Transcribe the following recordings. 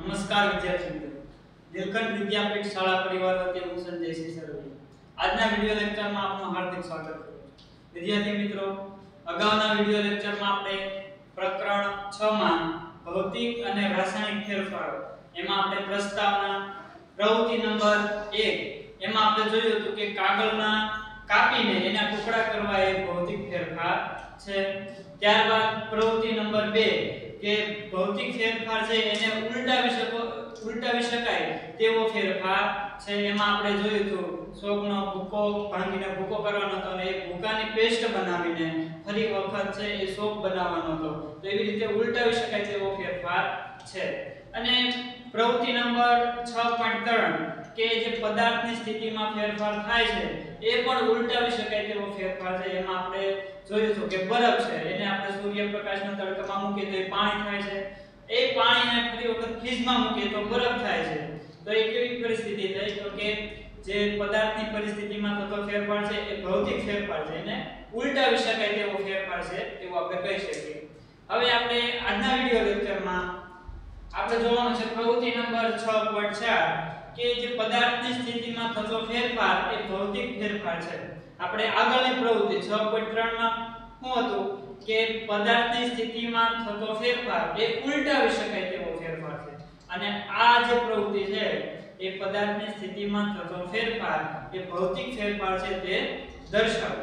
નમસ્કાર વિદ્યાર્થી મિત્રો, દિલખંડ વિદ્યાપીઠ શાળા પરિવાર વતી હું સંજયસિંહ સરવૈયા આજના વિડિયો લેક્ચરમાં આપનું હાર્દિક સ્વાગત કરું છું। વિદ્યાર્થી મિત્રો, અગાઉના વિડિયો લેક્ચરમાં આપણે પ્રકરણ 6 માં ભૌતિક અને રાસાયણિક ફેરફારો એમાં આપણે પ્રસ્તાવના પ્રવૃત્તિ નંબર 1 એમાં આપણે જોયું હતું કે કાગળના કાપીને એના ટુકડા કરવા એ ભૌતિક ફેરફાર છે। ત્યારબાદ પ્રવૃત્તિ નંબર 2 કે ભૌતિક ફેરફાર છે એને ઉલટાવી શકાય તેવો ફેરફાર છે। એમાં આપણે જોયું હતું સોગનો ભૂકો ભાંગીને ભૂકો કરવાનો હતો અને એ ભૂકાની પેસ્ટ બનાવીને ફરી વખત છે એ સોગ બનાવવાનો હતો। તો એવી રીતે ઉલટાવી શકાય તેવો ફેરફાર છે। અને પ્રવૃત્તિ નંબર 6.3 કે જે પદાર્થની સ્થિતિમાં ફેરફાર થાય છે એ પણ ઉલટાવી શકાય તેવો ફેરફાર છે। એમાં આપણે જોયું હતું કે બરફ છે એને આપણે સૂર્યપ્રકાશના તડકામાં મૂકીએ તો એ પાણી થાય છે, એ પાણીને ફરી વખત ફ્રીજમાં મૂકીએ તો બરફ થાય છે। તો એ કેવી પરિસ્થિતિ થઈ? તો કે જે પદાર્થની પરિસ્થિતિમાં થતો ફેરફાર છે એ ભૌતિક ફેરફાર છે, એને ઉલટાવી શકાય તેવો ફેરફાર છે એવું આપણે કહી શકીએ। હવે આપણે આજના વિડિયો લેક્ચરમાં આપણે જોવાનું છે પ્રવૃત્તિ નંબર 6.4 કે જે પદાર્થની સ્થિતિમાં થતો ફેરફાર એ ભૌતિક ફેરફાર છે। આપણે આગળની પ્રવૃત્તિ 6.3 માં શું હતું કે પદાર્થની સ્થિતિમાં થતો ફેરફાર એ ઉલટાવી શકાય તેવો ફેરફાર છે, અને આ જે પ્રવૃત્તિ છે એ પદાર્થની સ્થિતિમાં થતો ફેરફાર એ ભૌતિક ફેરફાર છે તે દર્શાવો।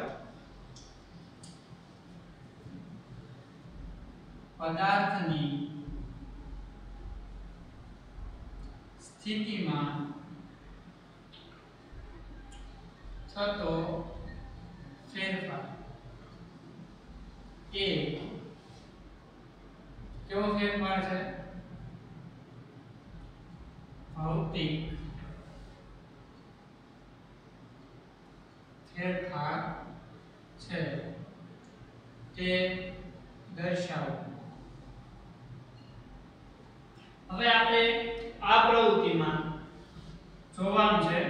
પદાર્થની સ્થિતિમાં થતો ફેરફાર એ કેવો ફેરફાર છે? ભૌતિક ફેરફાર છે તે દર્શાવો। હવે આપણે આ પ્રવૃત્તિમાં જોવાનું છે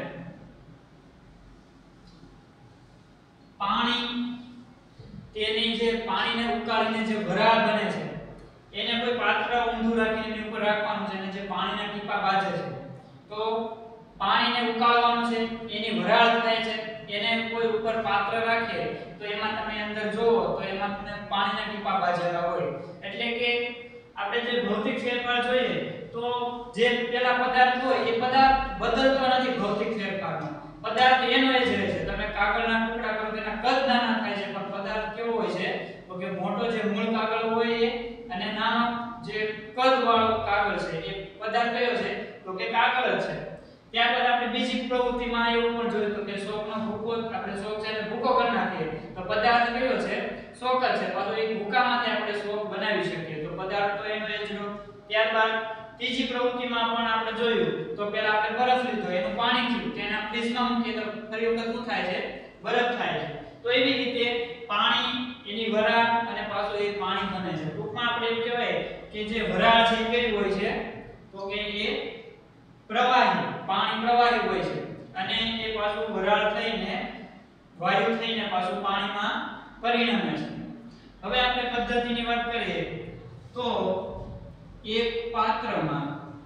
પાણી, તેની જે પાણીને ઉકાળીને જે વરાળ બને છે એને કોઈ પાત્ર ઊંધું રાખીને એની ઉપર રાખવાનું છે અને જે પાણીના ટીપા બાજે છે તો પાણીને ઉકાળવાનું છે, એની વરાળ થાય છે, એને કોઈ ઉપર પાત્ર રાખીએ તો એમાં તમે અંદર જોવો તો એમાં તમને પાણીના ટીપા બાજેલા હોય। એટલે કે આપણે જે ભૌતિક ફેરફાર જોઈએ તો જે પેલા પદાર્થ હોય એ પદાર્થ બદલતો નથી, ભૌતિક ફેરફારમાં પદાર્થ એનો જ રહે છે। તમે કાગળના ટુકડા કરો તેના કદ નાના થાય છે પણ પદાર્થ કેવો હોય છે તો કે મોટો જે મૂળ કાગળ હોય એ અને નાનો જે કદવાળો કાગળ છે એ પદાર્થ કયો છે તો કે કાગળ જ છે। ત્યારબાદ આપણે બીજી પ્રવૃત્તિમાં એવું પણ જોયું તો કે શોકનો ભૂકો, આપણે શોક છે એને ભૂકો કરી નાખીએ તો પદાર્થ કયો છે? શોક જ છે, પાછો એ ભૂકામાંથી આપણે શોક બનાવી શકીએ તો પદાર્થ તો એનો જ રહ્યો। ત્યારબાદ ત્રીજી પ્રવૃત્તિમાં પણ આપણે જોયું તો પહેલા આપણે બરફ લીધો, એનું પાણી થયું, તેને ફ્રીજમાં મૂકીએ તો ફરી વખત શું થાય છે? બરફ થાય છે। તો એવી રીતે પાણી, એની વરાળ અને પાછું એ પાણી બને છે। ટૂંકમાં આપણે એવું કહેવાય કે જે વરાળ છે એ કેવી હોય છે તો કે એ પ્રવાહી, પાણી પ્રવાહી હોય છે અને એ પાછું વરાળ થઈને વાયુ થઈને પાછું પાણીમાં પરિણમે છે। હવે આપણે પદ્ધતિની વાત કરીએ તો એક પાત્રમાં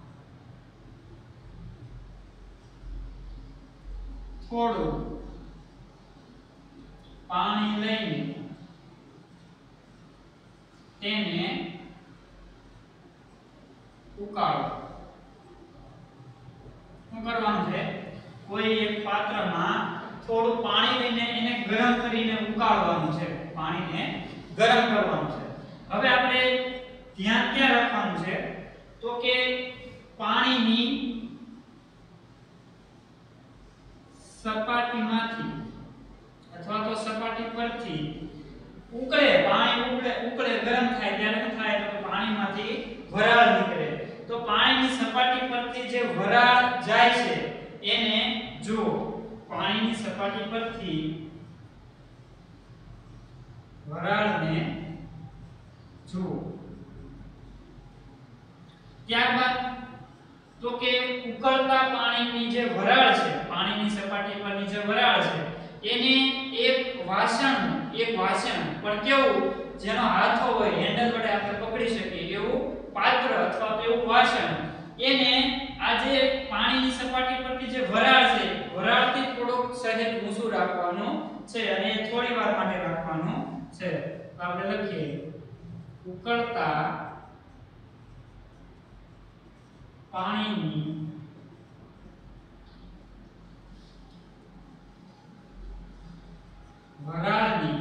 થોડું પાણી લઈને તેને ઉકાળો। શું કરવાનું છે? કોઈ એક પાત્રમાં થોડું પાણી લઈને એને ગરમ કરીને ઉકાળવાનું છે, પાણીને ગરમ કરવાનું છે। હવે આપણે ધ્યાન ક્યાં રાખવાનું છે તો કે પાણીની સપાટીમાંથી અથવા તો સપાટી પરથી ઉકળે, પાણી ઉકળે ગરમ થાય ત્યારે શું થાય તો પાણીમાંથી વરાળ નીકળે। તો પાણીની સપાટી પરથી જે વરાળ જાય છે એને જુઓ, પાણીની સપાટી પરથી વરાળને જુઓ। ત્યારબાદ તો કે ઉકળતા પાણીની જે વરાળ છે, પાણીની સપાટી પરની જે વરાળ છે એને એક વાસણ પણ કેવું જેનો હાથો હોય હેન્ડલ વડે આપણે પકડી શકીએ એવું પાત્ર અથવા તો એવું વાસણ એને આ જે પાણીની સપાટી પરથી જે વરાળ છે વરાળથી થોડુંક સહેજ ઊંચું રાખવાનું છે અને થોડી વાર માટે રાખવાનું છે. તો આપણે લખીએ ઉકળતા પાણીની વરાળની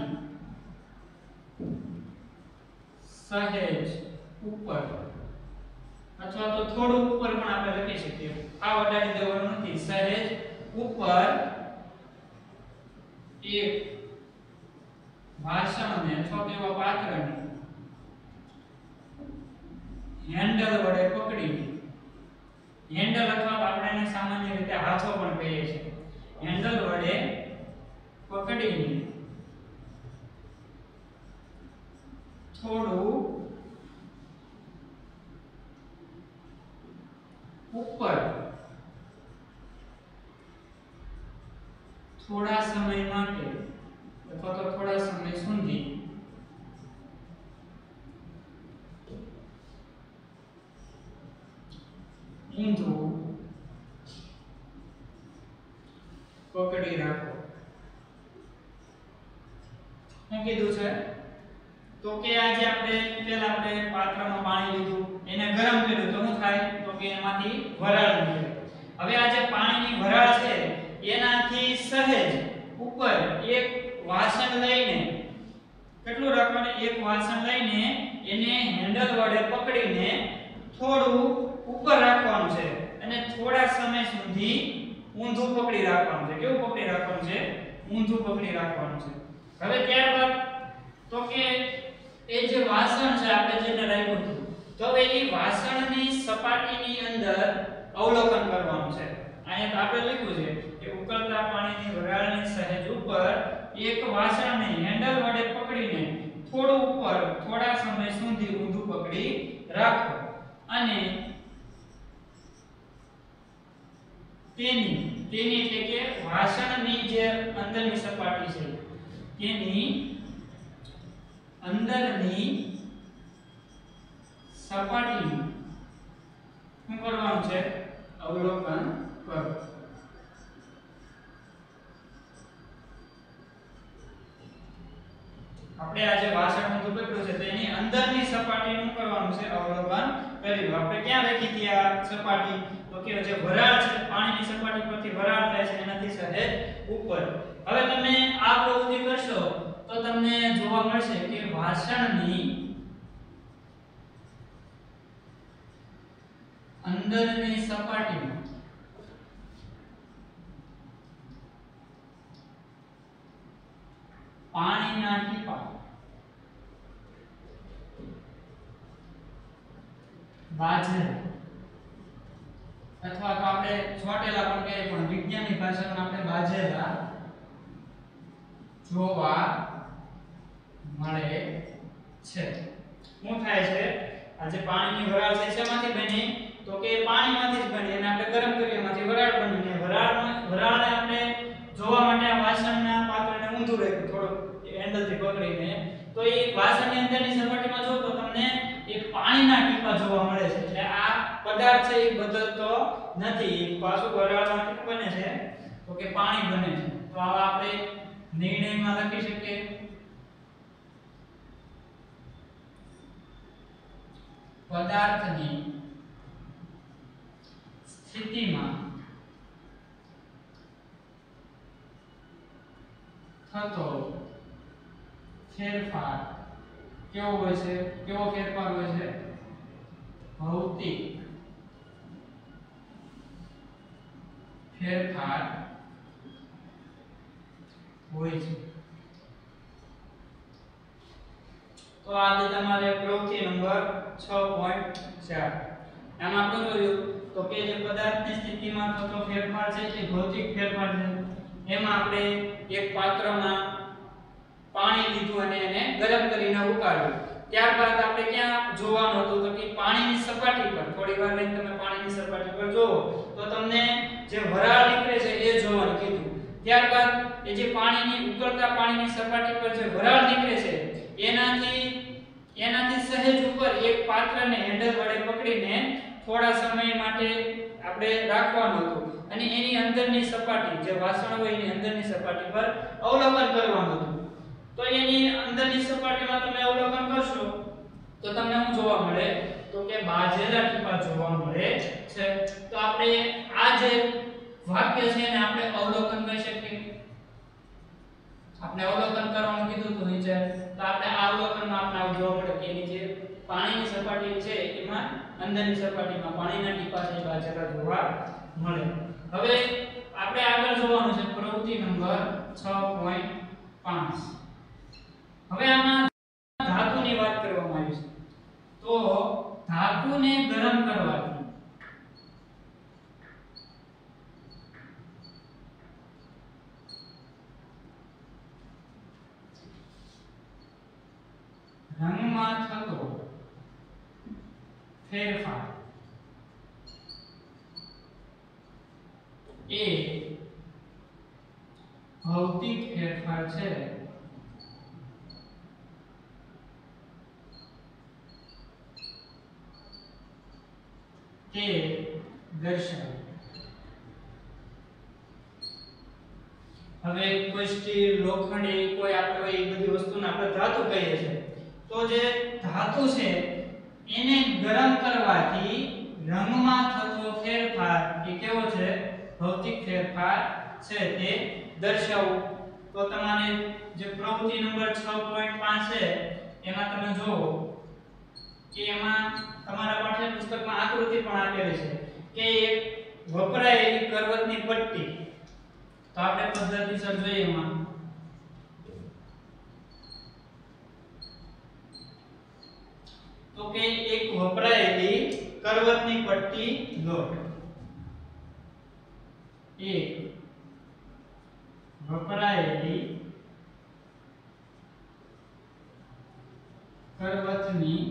સહેજ ઉપર અથવા તો થોડું ઉપર પણ આપણે લખી શકીએ. આ વટાડી દેવાનું નથી. સહેજ ઉપર એક વાસણને અથવા તો એવા પાત્રને હેન્ડલ વડે પકડી, હેન્ડલ અથવા આપણે એને સામાન્ય રીતે હાથો પણ કહીએ છીએ, હેન્ડલ વડે પકડીને થોડું ઉપર થોડા સમય માટે અથવા તો થોડા સમય સુધી ઊંધું પકડી રાખો. શું કીધું છે? તો કે આજે પહેલા આપણે પાત્રમાં પાણી લીધું, એને ગરમ કર્યું તો શું થાય? તો કે એમાંથી વરાળ નીકળે. હવે આ જે પાણીની વરાળ છે એનાથી સહેજ ઉપર એક વાસણ લઈને, કેટલું રાખવાનું? એક વાસણ લઈને એને હેન્ડલ વડે પકડીને થોડું ઉપર રાખવાનું છે અને થોડા સમય સુધી ઊંધું પકડી રાખવાનું છે. કેવું પકડી રાખવાનું છે? ઊંધું પકડી રાખવાનું છે. હવે ત્યારબાદ તો કે એ જે વાસણ છે આપણે જેને રાખ્યું હતું, તો હવે એ વાસણની સપાટીની અંદર અવલોકન કરવાનું છે. અહીંયા આપણે લખ્યું છે કે ઉકળતા પાણીની વરાળની સહેજ ઉપર એક વાસણને હેન્ડલ વડે પકડીને થોડું ઉપર થોડા સમય સુધી ઊંધું પકડી રાખો અને તેની એટલે કે વાસણની જે અંદરની સપાટી છે તેની અંદરની સપાટીનું શું કરવાનું છે? અવલોકન કરો. આપણે આ જે વાસણ ઊંધું પકડ્યું છે તેની અંદરની સપાટીનું કરવાનું છે અવલોકન કર્યું. આપણે ક્યાં લખી હતી આ સપાટી? તો કે જે વરાળ છે પાણીની સપાટી પરથી વરાળ થાય છે એનાથી સહેજ ઉપર. હવે તમે આ પ્રવૃત્તિ કરશો તો તમને જોવા મળશે કે વાસણની અંદરની સપાટીમાં પાણીના ટીપા બાજરા અથવા તો આપણે છોટેલા પણ કહીએ, પણ વિજ્ઞાનની ભાષામાં આપણે બાજરા જોવા મળે છે. શું થાય છે? આ જે પાણીની વરાળ છે શેમાંથી બની? તો કે પાણીમાંથી જ બની અને આપણે ગરમ કરીએ એમાંથી વરાળ બની અને વરાળને આપણે જોવા માટે આ વાસણના પાત્રને ઊંધું રાખ્યું થોડું હેન્ડલથી પકડીને. તો એ વાસણની અંદરની સપાટીમાં જો તો તમને એક પાણીના ટીપા જોવા મળે છે. એટલે આ પદાર્થ છે એ બદલતો નથી, પાછું વરાળમાંથી બને છે તો કે પાણી બને છે. તો આવા આપણે નિર્ણયમાં લખી શકીએ પદાર્થની સ્થિતિમાં થતો ફેરફાર કેવો હોય છે? કેવો ફેરફાર હોય છે? ભૌતિક ફેરફાર હોય છે. તો આજે તમારે પ્રવૃત્તિ નંબર 6.4 આમાં આપણે જોયું તો કે જે પદાર્થની સ્થિતિમાં થતો ફેરફાર છે એ ભૌતિક ફેરફાર છે. એમાં આપણે એક પાત્રમાં પાણી લીધું અને એને ગરમ કરીને ઉકાળ્યું. ત્યારબાદ આપણે ક્યાં જોવાનું હતું? તો કે પાણીની સપાટી પર થોડી વાર રહીને તમે પાણીની સપાટી પર જોવો તો તમને જે વરાળ નીકળે છે એ જોવાનું કીધું. ત્યારબાદ એ જે પાણીની ઉકળતા પાણીની સપાટી પર જે વરાળ નીકળે છે એનાથી સહેજ ઉપર એક પાત્રને હેન્ડલ વડે પકડીને થોડા સમય માટે આપણે રાખવાનું હતું અને એની અંદરની સપાટી જે વાસણ હોય એની અંદરની સપાટી પર અવલોકન કરવાનું હતું. તો એની અંદરની સપાટીમાં તમે અવલોકન કરશો તો તમને શું જોવા મળે તો કે બાજેલા ટીપા જોવા મળે છે. તો આપણે આ જે વાક્ય છે એને આપણે અવલોકન કહી શકીએ. આપણે અવલોકન કરવાનું કીધું તો નીચે, તો આપણે આ અવલોકનમાં આપણે જોવા મળે કે એની જે પાણીની સપાટી છે એમાં અંદરની સપાટીમાં પાણીના ટીપા છે બાજેલા જોવા મળે. હવે આપણે આગળ જોવાનું છે પ્રવૃત્તિ નંબર 6.5. હવે આમાં ધાતુની વાત કરવામાં આવી છે. તો ધાતુને ગરમ કરવાથી રંગમાં થતો ફેરફાર એ ભૌતિક ફેરફાર છે તે દર્શાવે. હવે કોઈ સ્ટીલ લોખંડી કોઈ આપણે એ બધી વસ્તુને આપણે ધાતુ કહીએ છીએ. તો જે ધાતુ છે એને ગરમ કરવાથી રંગમાં થતો ફેરફાર એ કેવો છે ભૌતિક ફેરફાર છે તે દર્શાવવું. તો તમારે જે પ્રવૃત્તિ નંબર 6.5 છે એમાં તમે જોવો કે એમાં તમારા પાઠ્યપુસ્તકમાં આકૃતિ પણ આપેલી છે કે એક વપરાયેલી કરવતની પટ્ટી. તો આપણે પદ્ધતિસર જોઈએ એમાં. તો કે એક વપરાયેલી કરવતની પટ્ટી લો. એક વપરાયેલી કરવતની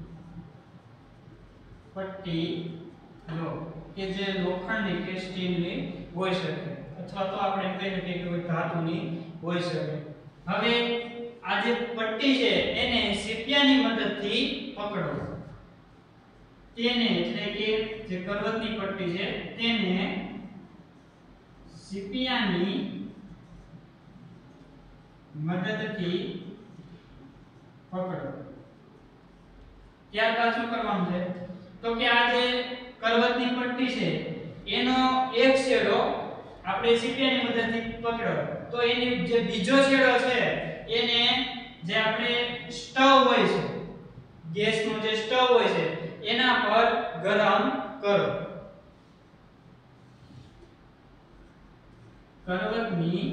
પટ્ટી લો કે જે લોખંડની કે સ્ટીલની હોઈ શકે અથવા તો આપણે એમ કહી શકીએ કે કોઈ ધાતુની હોઈ શકે. હવે આ જે પટ્ટી છે એને સીપિયાની મદદથી પકડો. તેને એટલે કે જે કરવતની પટ્ટી છે તેને સીપિયાની મદદથી પકડો. ત્યારબાદ શું કરવાનું છે તો કે આ જે કરવતની પટ્ટી છે એનો એક છેડો આપણે સીપિયાની મદદથી પકડો તો એની જે બીજો છેડો છે એને જે આપણે સ્ટવ હોય છે ગેસનો જે સ્ટવ હોય છે એના પર ગરમ કરો. કરવતની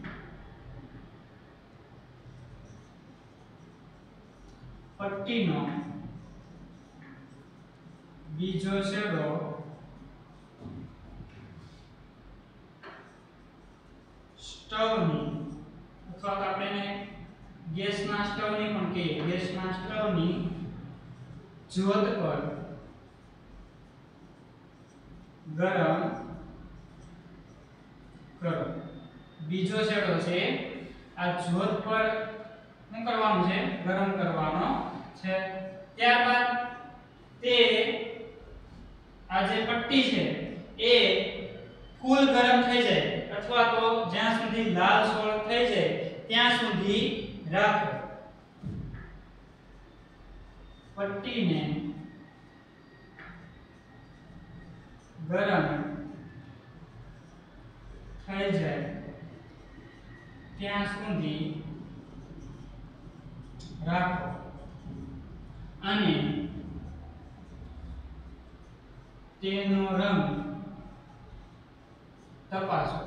પટ્ટીનો બીજો છેડો સ્ટવની અથવા આપણે ગેસના સ્ટવની પણ કહીએ ગેસના સ્ટવની જ્યોત પર ગરમ કરો. બીજો છેડો છે આ જ્યોત પર શું કરવાનું છે ગરમ કરવાનો છે. ત્યારબાદ તે આ જે પટ્ટી છે એ ફૂલ ગરમ થઈ જાય અથવા તો જ્યાં સુધી લાલ સોળ થઈ જાય ત્યાં સુધી રાખો. પટ્ટીને ગરમ થઈ જાય ત્યાં સુધી રાખો અને તેનો રંગ તપાસો.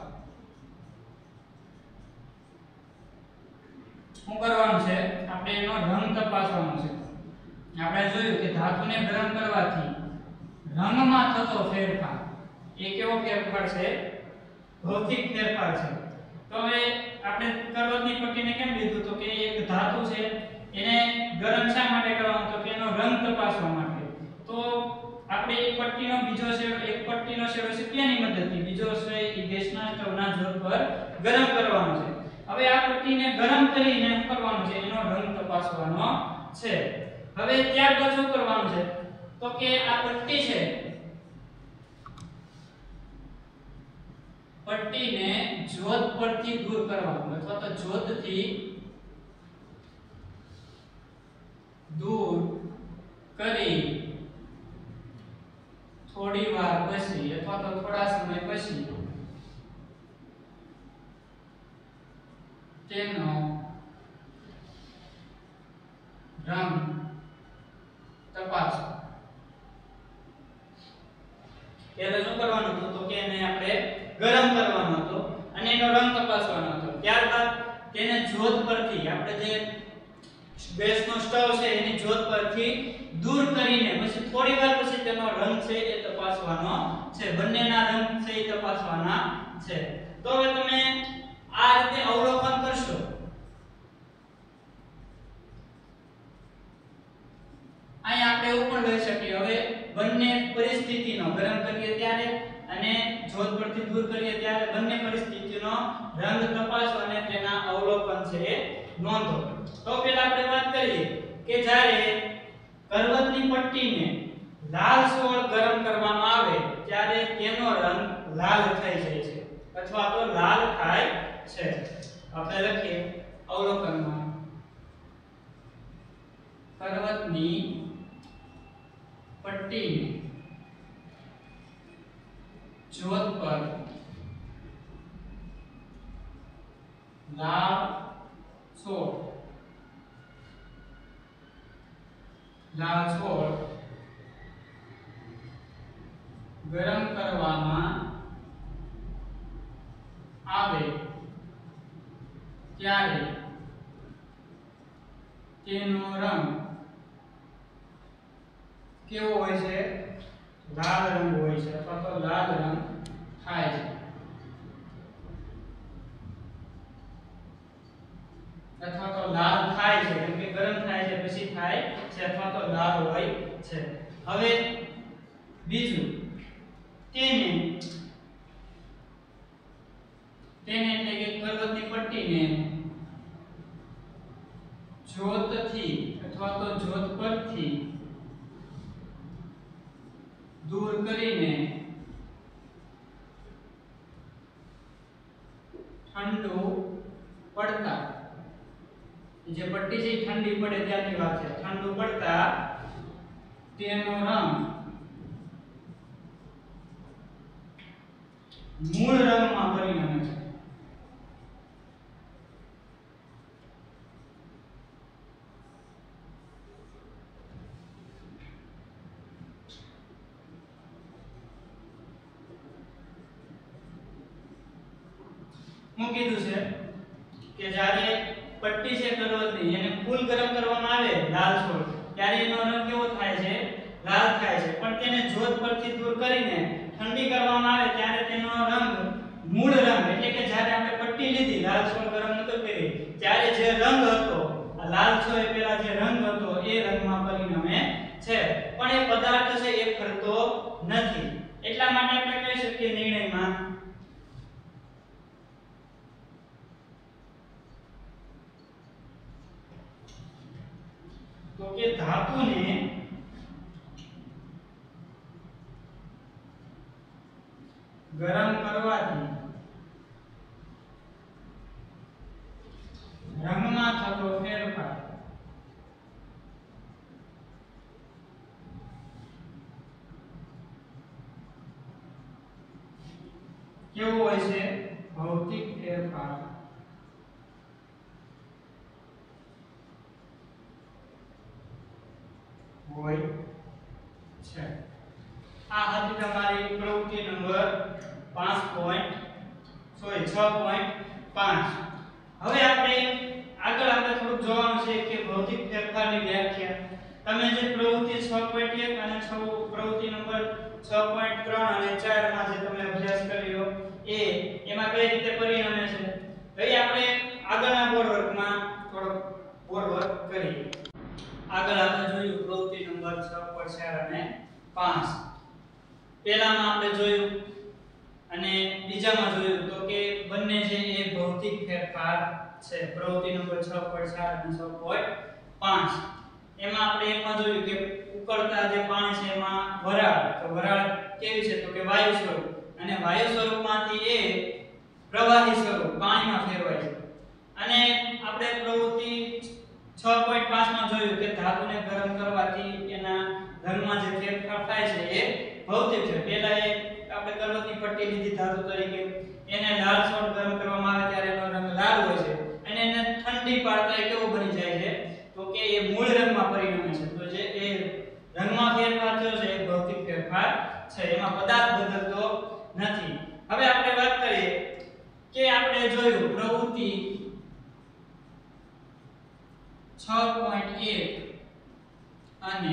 શું કરવાનું છે આપણે એનો રંગ તપાસવાનો છે. આપણે જોયું કે ધાતુને ગરમ કરવાથી રંગમાં થતો ફેરફાર એ કેવો ફેરફાર છે ભૌતિક ફેરફાર છે. તો હવે આપણે કરવતની પટ્ટીને કેમ લીધું તો કે એક ધાતુ છે એને ગરમ શા માટે કરવાનું તો કે એનો રંગ તપાસવા માટે. તો આપણે એક પટ્ટીનો બીજો છેડો એક પટ્ટીનો છેડો સીપિયાની મદદથી બીજો છે એ ગેસના સ્ટવના જોર પર ગરમ કરવાનો છે. હવે આ પટ્ટીને ગરમ કરીને શું કરવાનું છે એનો રંગ તપાસવાનો છે. હવે ત્યારબાદ શું કરવાનું છે તો કે આ પટ્ટી છે, પટ્ટીને જ્યોત પરથી દૂર કરવાનું અથવા તો જ્યોતથી દૂર કરી થોડી વાર પછી અથવા તો થોડા સમય પછી તેનો રંગ તપાસો. ત્યારે શું કરવાનું હતું તો કે એને આપણે ગરમ કરવાનો હતો અને એનો રંગ તપાસવાનો હતો. ત્યારબાદ તેને જ્યોત પરથી આપણે જે ગેસનો સ્ટવ છે એની જ્યોત પરથી દૂર કરીને પછી થોડી વાર પછી તેનો રંગ છે એ તપાસવાનો છે. બંનેના રંગ છે એ તપાસવાના છે. તો હવે તમે આ રીતે અવલોકન કરશો. અહીં આપણે એવું પણ લઈ શકીએ હવે બંને પરિસ્થિતિનો ગરમ કરીએ ત્યારે અને જ્યોત પરથી દૂર કરીએ ત્યારે બંને પરિસ્થિતિનો રંગ તપાસો અને તેના અવલોકન છે એ નોંધો. તો પહેલા આપણે વાત કરીએ કે જ્યારે કરવતની પટ્ટીને લાલ સોળ ગરમ કરવામાં આવે ત્યારે તેનો રંગ લાલ થઈ જાય છે અથવા તો લાલ થાય છે. આપણે લખીએ અવલોકનમાં કરવતની પટ્ટીને જ્યોત પર લાલ સોળ ગરમ કરવામાં આવે ત્યારે તેનો રંગ કેવો હોય છે? લાલ રંગ હોય છે અથવા તો લાલ રંગ થાય છે અથવા તો લાલ થાય છે કેમ કે ગરમ થાય છે પછી થાય છે અથવા તો લાલ હોય છે. હવે બીજું તેને એટલે કે કરવતની પટ્ટીને જ્યોતથી અથવા તો જ્યોત પરથી દૂર કરીને ઠંડુ પડતા જે પટ્ટી છે ઠંડી પડે ત્યારની વાત છે. ઠંડુ પડતા તેનો રંગ મૂળ રંગમાં પરિણમે છે. હું કીધું છે કે જ્યારે પટ્ટી છે કરવતની એને ફૂલ ગરમ કરવામાં આવે લાલ સોળ ત્યારે એનો રંગ કેવો થાય છે? લાલ થાય છે. પણ તેને જ્યોત પરથી દૂર કરીને ઠંડી કરવામાં આવે ત્યારે તેનો રંગ મૂળ રંગ એટલે કે જ્યારે આપણે પટ્ટી લીધી લાલ સોળ ગરમ નતો કરી ત્યારે જે રંગ હતો લાલ સોળ પેલા જે રંગ હતો એ રંગમાં પરિણમે છે. પણ એ પદાર્થ છે એ ફરતો નથી. એટલા માટે આપણે કહી શકીએ નિર્ણયમાં તો કે ધાતુને ગરમ કરવાથી રંગમાં થતો ફેરફાર કેવો હોય છે? ભૌતિક ફેરફાર હોય છે. આ હતી તમારી પ્રવૃત્તિ નંબર 6.5. હવે આપણે આગળ થોડુંક જોવાનું છે કે ભૌતિક ફેરફારની વ્યાખ્યા. તમે જે પ્રવૃત્તિ 6.1 અને પ્રવૃત્તિ નંબર 6.3 અને 4 માં જે તમે અભ્યાસ કર્યો એમાં કઈ રીતે પરિણમે છે તો આપણે આગળના બોર્ડ વર્કમાં થોડો બોર્ડ વર્ક કરીએ. આગળ આપણે જોયું પ્રવૃત્તિ નંબર 6.4 અને 5. પહેલામાં આપણે જોયું અને બીજામાં જોયું તો કે બંને છે એ ભૌતિક ફેરફાર છે. પ્રવૃત્તિ નંબર 6.4 અને 6.5 એમાં આપણે એકમાં જોયું કે ઉકળતા જે પાણી છે એમાં વરાળ, તો વરાળ કેવી છે તો કે વાયુ સ્વરૂપ, અને વાયુ સ્વરૂપમાંથી એ પ્રવાહી સ્વરૂપ પાણીમાં ફેરવાય છે. અને આપણે પ્રવૃત્તિ 6.5 માં જોયું કે ધાતુને ગરમ કરવાથી એના રંગમાં જે ફેરફાર થાય છે એ ભૌતિક છે. પહેલા એ આપણે કરવતની પટ્ટી લીધી ધાતુ તરીકે, એને લાલ સોટ ગરમ કરવામાં આવે ત્યારે એનો રંગ લાલ હોય છે, અને એને ઠંડી પાડતા એ કેવો બની જાય છે તો કે એ મૂળ રંગમાં પરિણમે છે. તો જે એ રંગમાં ફેરફાર થયો છે એ ભૌતિક ફેરફાર છે, એમાં પદાર્થ બદલતો નથી. હવે આપણે વાત કરીએ કે આપણે જોયું પ્રવૃત્તિ 6.1 અને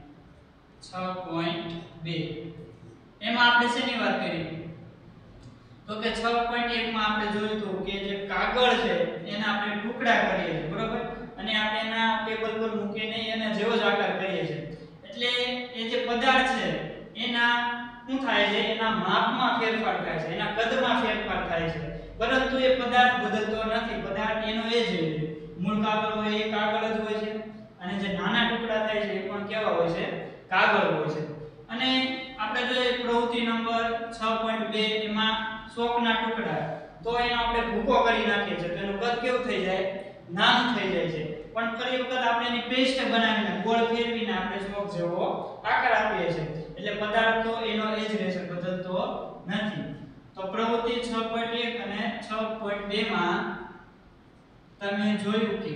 6.2 એમાં આપણે શેની વાત કરી તો કે 6.1 માં આપણે જોયું તો કે જે કાગળ છે એના આપણે ટુકડા કરીએ છીએ, બરોબર, અને આપણે એના ટેબલ પર મૂકીને એના જેવો જ આકાર કરીએ છીએ. એટલે એ જે પદાર્થ છે એના શું થાય છે, એના માપમાં ફેરફાર થાય છે, એના કદમાં ફેરફાર થાય છે, પરંતુ એ પદાર્થ બદલતો નથી. પદાર્થ એનો એ જ રહે છે. મૂળ કાગળ હોય એ કાગળ જ હોય છે, અને જે નાના ટુકડા થાય છે એ પણ કેવા હોય છે, કાગળ હોય છે. અને આપણે જોઈએ પ્રવૃત્તિ નંબર 6.2 એમાં શોકના ટુકડા, તો એનો આપણે ભૂકો કરી નાખીએ છીએ તો એનું કદ કેવું થઈ જાય, નાનું થઈ જાય છે. પણ ફરી વખત આપણે એની પેસ્ટ બનાવીને ગોળ ફેરવીને આપણે શોક જેવો આકાર આપીએ છીએ, એટલે પદાર્થ તો એનો એ જ રહેશે, બદલતો નથી. તો પ્રવૃત્તિ 6.1 અને 6.2 માં તમે જોયું કે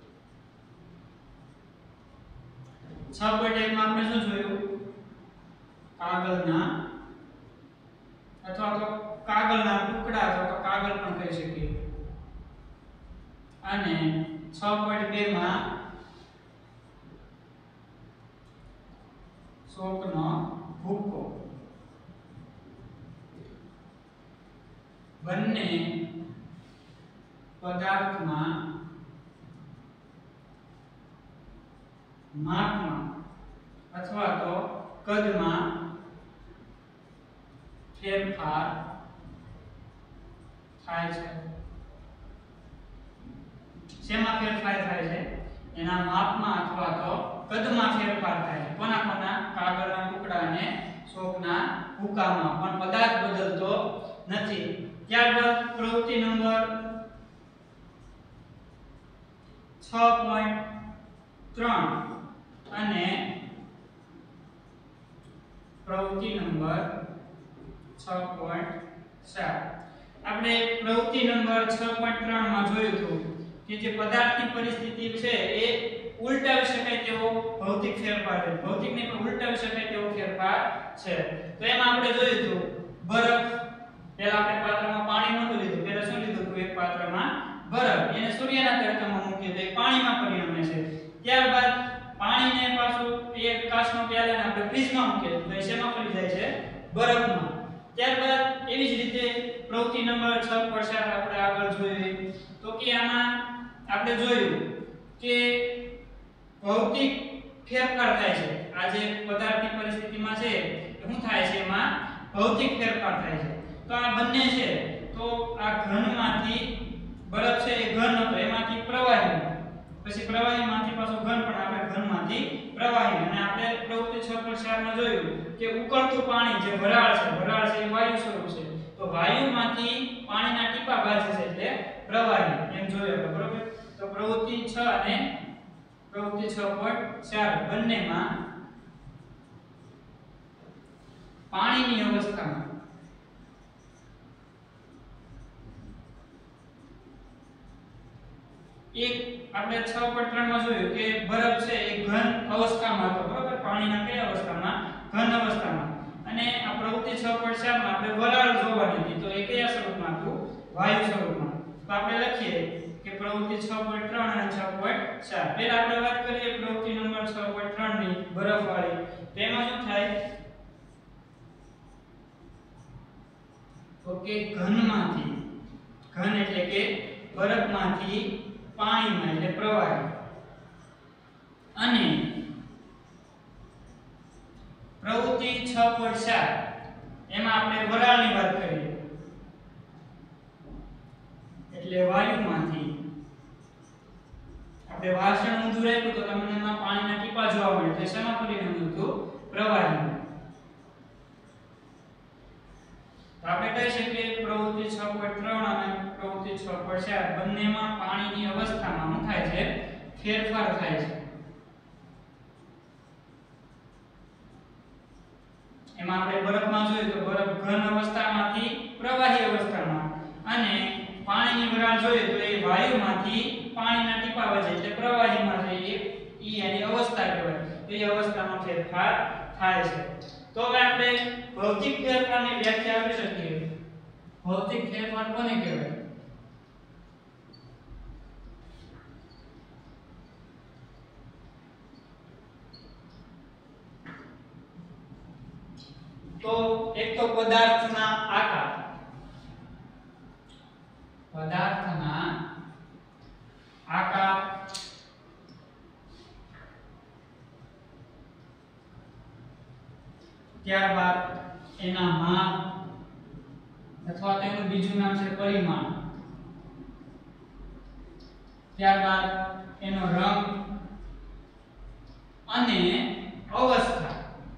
6.1 માં આપણે શું જોયું, કાગળના અથવા તો કાગળના ટુકડા અથવા તો કાગળ પણ કહી શકીએ, અને 6.2 માં શોકનો ભૂકો. બંને પદાર્થમાં માપમાં અથવા તો કદમાં ફેરફાર થાય છે. શેમાં ફેરફાર થાય છે, એના માપમાં અથવા તો કદમાં ફેરફાર થાય છે. કોના કોના, કાગળના ટુકડા અને શોકના ભૂકામાં, પણ પદાર્થ બદલતો નથી. ત્યારબાદ પ્રવૃત્તિ નંબર 6.3 અને પ્રવૃત્તિ નંબર 6.4. આપણે પ્રવૃત્તિ નંબર 6.3 માં જોયું હતું કે જે પદાર્થની પરિસ્થિતિ છે એ ઉલટાવી શકાય તેવો ભૌતિક ફેરફાર છે, ભૌતિકને પણ ઉલટાવી શકાય તેવો ફેરફાર છે. તો એમાં આપણે જોયું હતું બરફ, પહેલા આપણે પાત્રમાં પાણી નહોતું લીધું, પહેલા શું લીધું હતું, એક પાત્રમાં બરફ, એને સૂર્યના તડકામાં મૂકીએ તો એ પાણીમાં પરિણમે છે. ત્યારબાદ પાણીને પાછું એક કાચનો પ્યાલાને આપણે ફ્રીજમાં મૂકીએ તો એ શેમાં પડી જાય છે, બરફમાં. ત્યારબાદ એવી જ રીતે પ્રવૃત્તિ નંબર 6.4 આપણે આગળ જોઈએ તો કે આમાં આપણે જોયું કે ભૌતિક ફેરફાર થાય છે. આ જે પદાર્થની પરિસ્થિતિમાં છે શું થાય છે, એમાં ભૌતિક ફેરફાર થાય છે. તો આ બંને છે, તો આ ઘનમાંથી બરફ છે એ ઘન હતો, એમાંથી પ્રવાહી, પછી પ્રવાહીમાંથી પાછું ઘન, પણ આપણે ઘનમાંથી પ્રવાહી. અને આપણે પ્રવૃત્તિ 6.4 માં જોયું કે ઉકળતું પાણી જે વરાળ છે, વરાળ છે એ વાયુ સ્વરૂપ છે, તો વાયુમાંથી પાણીના ટીપા બાજે છે એટલે પ્રવાહી, એમ જોયું આપણે, બરોબર. તો પ્રવૃત્તિ 6 અને પ્રવૃત્તિ 6.4 બંનેમાં પાણીની અવસ્થામાં એક આપણે 6.3 માં જોયું કે બરફ છે એ ઘન અવસ્થામાં હતો, બરોબર, પાણીના કયા અવસ્થામાં, ઘન અવસ્થામાં. અને આ પ્રવૃત્તિ 6.4 માં આપણે વરાળ જોવાની હતી, તો એ કયા સ્વરૂપમાં હતું, વાયુ સ્વરૂપમાં. તો આપણે લખીએ કે પ્રવૃત્તિ 6.3 અને 6.4. પહેલા આપણે વાત કરીએ પ્રવૃત્તિ નંબર 6.3 ની બરફવાળી. તેમાં શું થાય તો કે ઘનમાંથી, ઘન એટલે કે બરફમાંથી પાણીમાં એટલે પ્રવાહી, અને પ્રવૃત્તિ 6.4 એમાં આપણે વરાળની વાત કરીએ એટલે વાયુમાંથી આપણે વાસણ ઊંધું રાખ્યું તો તમને એમાં પાણીના ટીપા જોવા મળે એટલે શેમાં પરિણમ્યું હતું? પ્રવાહીમાં. તો આપણે કહી શકીએ પ્રવૃત્તિ 6.3 અને પ્રવૃત્તિ 6.4 બંનેમાં પાણીની અવસ્થામાં શું થાય છે? ફેરફાર થાય છે. એમાં આપણે બરફમાં જોઈએ તો બરફ ઘન અવસ્થામાંથી પ્રવાહી અવસ્થામાં અને પાણીની વરાળ જોઈએ તો એ વાયુમાંથી પાણીના ટીપા વચ્ચે એટલે પ્રવાહીમાં જઈએ ઈ એની અવસ્થા કહેવાય. તો એ અવસ્થામાં ફેરફાર થાય છે. તો હવે આપણે ભૌતિક ફેરફારની વ્યાખ્યા આપી શકીએ. ભૌતિક ફેરફાર કોને કહેવાય? તો એક તો પદાર્થના આકાર. પદાર્થના આકાર, ત્યારબાદ એના માપ અથવા તેનું બીજું નામ છે પરિમાણ, ત્યારબાદ એનો રંગ અને અવસ્થા.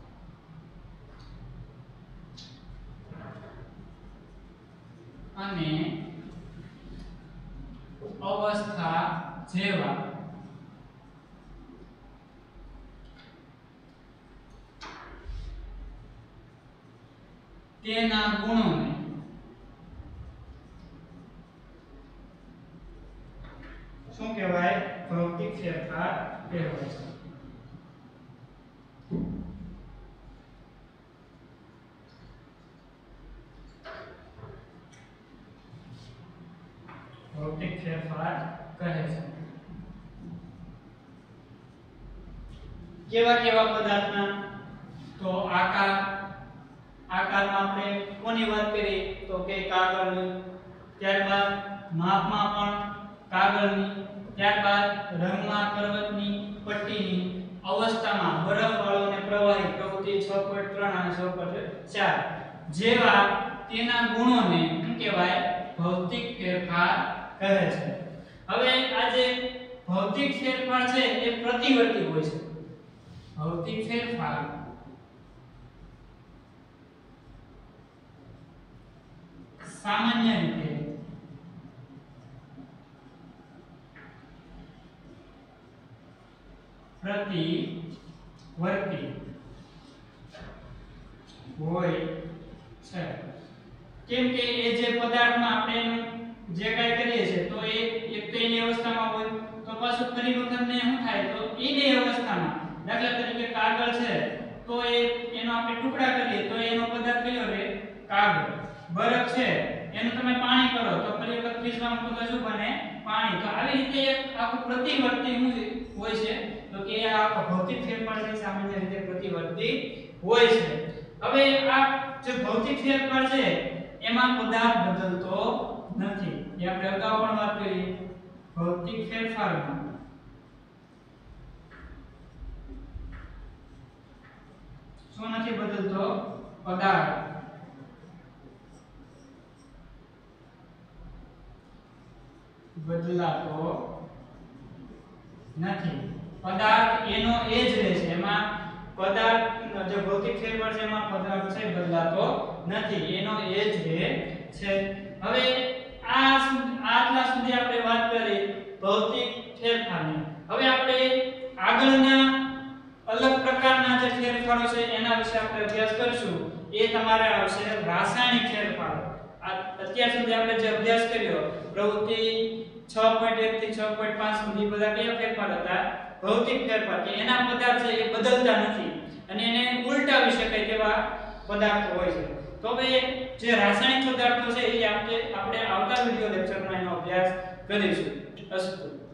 અને અવસ્થા જેવા તેના ગુણોને શું કહેવાય? ભૌતિક ફેરફાર કહેવાય છે. ભૌતિક ફેરફાર કહે છે. કેવા કેવા પદાર્થના? તો આકાર. આકારમાં આપણે કોની વાત કરી તો કે કાગળની. ત્યારબાદ માપમાં પણ કાગળની. ત્યારબાદ રંગમાં પર્વતની પટ્ટીની. અવસ્થામાં બરફવાળો અને પ્રવાહી પ્રવૃત્તિ 6.3 અને 6.4 જેવા તેના ગુણોને શું કહેવાય? ભૌતિક ફેરફાર કહે છે. હવે આ જે ભૌતિક ફેરફાર છે એ પ્રતિવર્તી હોય છે. ભૌતિક ફેરફાર સામાન્ય રીતે પ્રતિવર્તી હોય છે. કેમ કે એ જે પદાર્થમાં આપણે જે કાઈ કરીએ છીએ તો એ એક તો એની અવસ્થામાં હોય તો પાછું ફરી વખત ને શું થાય તો એની અવસ્થામાં. દાખલા તરીકે કાગળ છે તો એનો આપણે ટુકડા કરીએ તો એનો પદાર્થ કયો રહે? કાગળ. બરફ છે એનું તમે પાણી કરો તો ફરી વખત ફ્રીજમાં મૂકો તો શું બને? પાણી. તો આવી રીતે એક આખું પ્રતિવર્તી હોય છે. તો કે આ ભૌતિક ફેરફાર છે સામાન્ય રીતે પ્રતિવર્તી હોય છે. હવે આ જે ભૌતિક ફેરફાર છે એમાં પદાર્થ બદલતો નથી. એ આપણે અગાઉ પણ વાત કરી. ભૌતિક ફેરફારમાં શું નથી બદલતો? પદાર્થ. બદલાતો નથી. પદાર્થ એનો એ જ રહે છે. એમાં પદાર્થ જે ભૌતિક ફેરફાર છે એમાં પદાર્થ છે બદલાતો નથી. એનો એ જ રહે છે. હવે આટલા સુધી આપણે વાત કરી ભૌતિક ફેરફારની. હવે આપણે આગળના અલગ પ્રકારના જે ફેરફારો છે એના વિશે આપણે અભ્યાસ કરીશું. એ તમારે આવશે રાસાયણિક ફેરફાર. અત્યાર સુધી આપણે જે અભ્યાસ કર્યો પ્રવૃત્તિ 6.1 થી 6.5 સુધી બધા કયા ફેરફાર હતા? ભૌતિક ફેરફાર. કે એના પદાર્થ છે એ બદલતા નથી અને એને ઉલટાવી શકાય તેવા પદાર્થો હોય છે. તો હવે જે રાસાયણિક પદાર્થો છે એ આપણે આવતા વિડિયો લેક્ચરમાં એનો અભ્યાસ કરીશું. અસ્તુ.